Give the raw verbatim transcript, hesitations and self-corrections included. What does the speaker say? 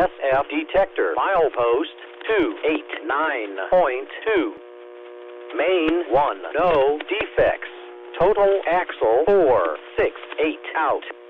S F detector. Milepost two eight nine point two. Main one, no defects. Total axle four six eight out.